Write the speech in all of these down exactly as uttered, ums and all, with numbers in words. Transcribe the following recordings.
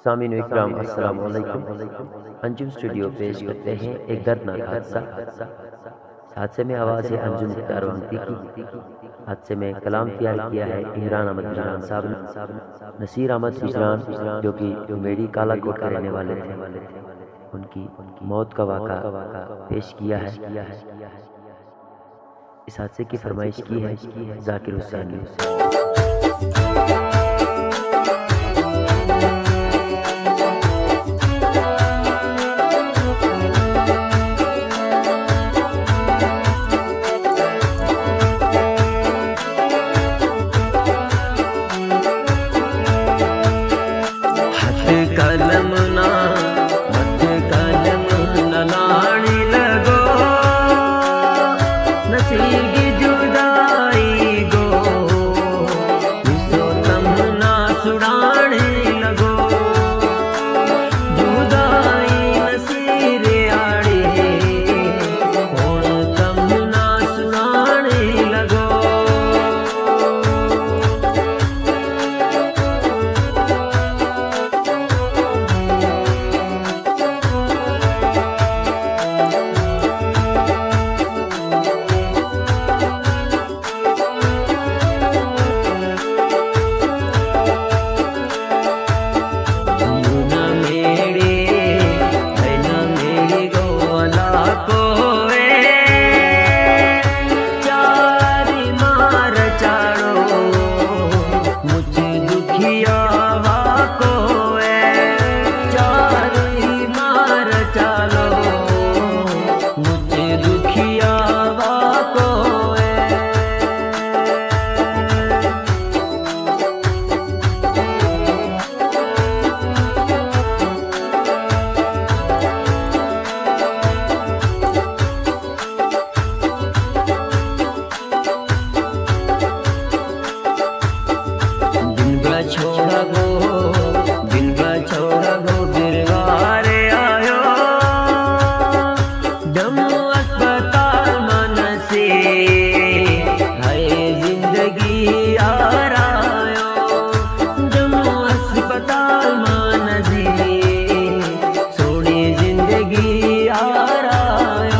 सामीन इकराम अस्सलाम वालेकुम। अंजुम स्टूडियो पेश करते हैं एक दर्दनाक हादसा। हादसे में आवाज़ है अंजुम मुख्तार वांगती की। हादसे में कलाम तैयार किया है इमरान अहमद बिजरान साहब ने। नसीर अहमद बिजरान जो कि मेरी काला कोट के रहने वाले थे, उनकी मौत का वाक़ा पेश किया है। इस हादसे की फरमाइश की है जाकिर हुसैन ने। कलम ना मत कलम न लाने लगो, नसीर की जुदाई गो तम ना सुड़ाने लगो। जुदाई नसीर आड़े हुण तम ना सुनाने लगो। छोड़ा गो दिल का छोड़ा गो गिरवारे आयो, दम अस्पताल मन से है जिंदगी आ रायो। दम अस्पताल मन से सोनी जिंदगी आ रायो।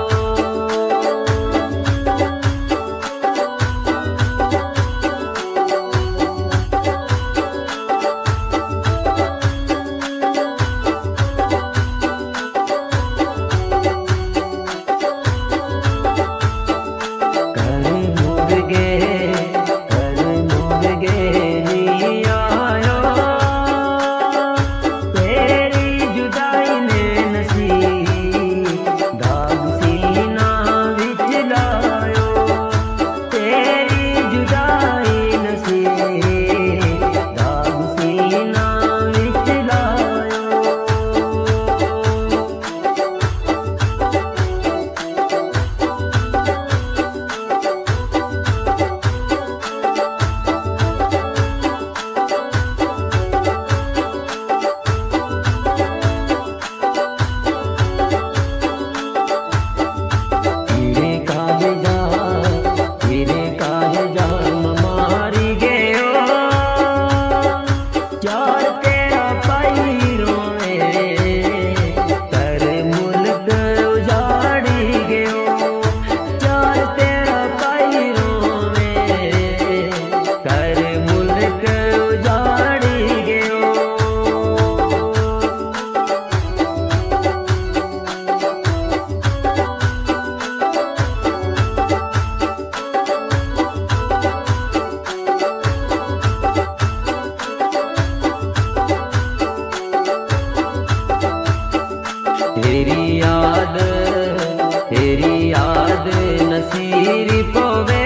तेरी याद तेरी याद नसीर पोवे,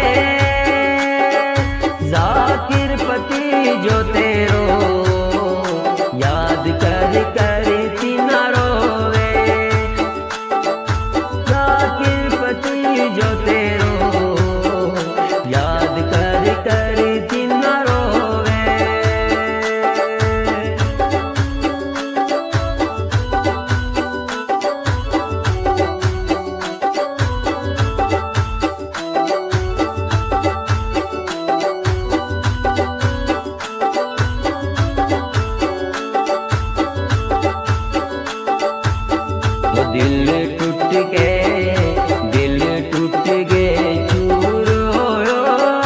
जाकिर पति जो तेरो याद कर कर तीना रोवे। जाकिर पति जो तेरो याद कर कर तीना रोवे। दिल टूट के दिल टूट के चूर होयो,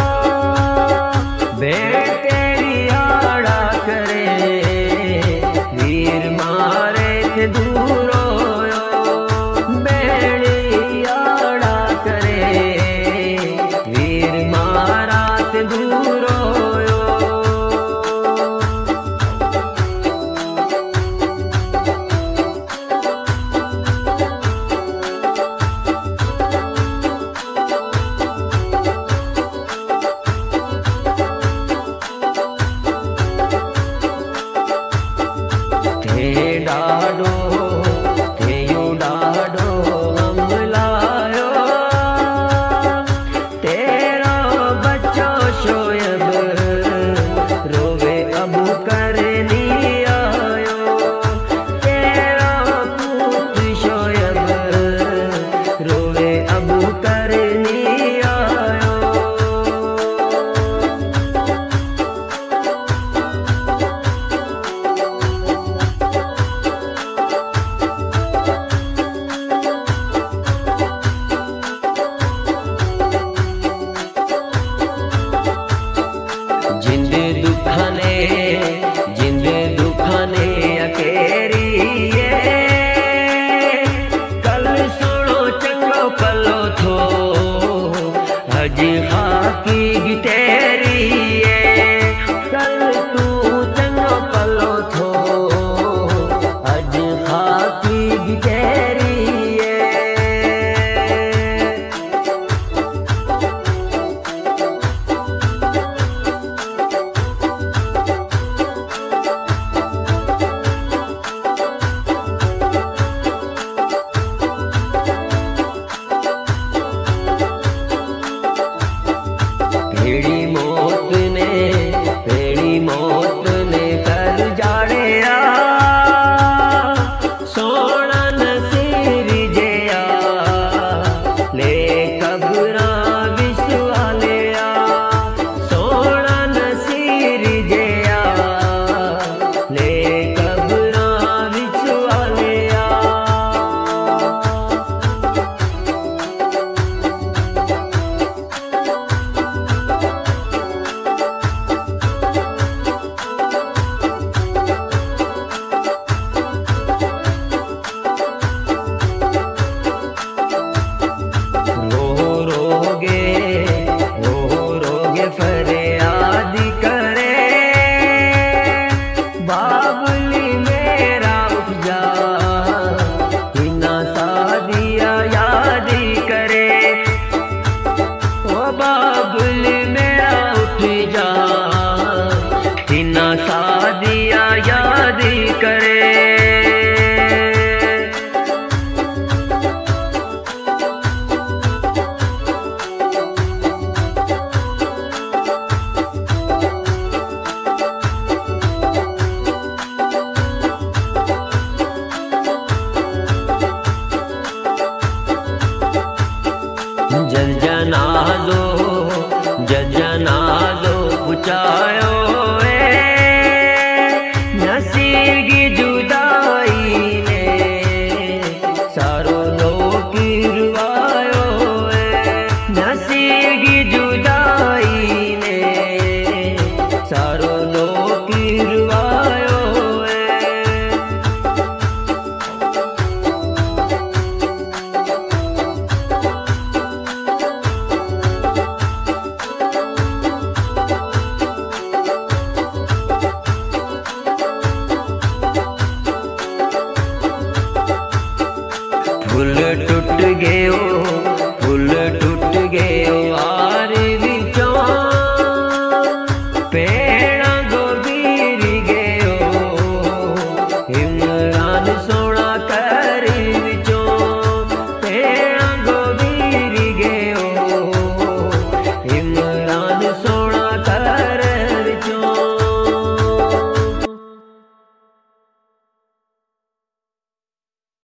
भेड़ तेरी आड़ा करे वीर मारे थे दूर होयो, भेड़ी आड़ा करे वीर मारा थे दूर होयो। डाडो तेयो डाडो हमलायो, तेरा बच्चो शोयब रोवे अब करनी आयो, तेरा पूत शोयब रोवे अब करनी आयो। जिंदे दुखाने जिंदे दुखाने अकेरी कल सुनो चंगो पलो थो हजी खाकी गिटेरी कल तू चंगो पलो थो हजी खाकी गिटेरी। भेड़ी मौत ने भेड़ी मौत ने कर जाड़िया, सोना नसीर जया ले कबरा विश्वालिया, सोना नसीर जया ले कबरा विश्वालिया। फरियाद करे बाबुली मेरा उठ जा, हिना सादिया याद करे ओ बाबुली मेरा उठ जा, हिना सादिया याद करे। जल जनाजो जल जनाजो पुचायो नसीब की जुदाई ने सारो लोग रुवायो, नसीब की जुदाई ने सारो लोग रुवायो। फूल टूट गयो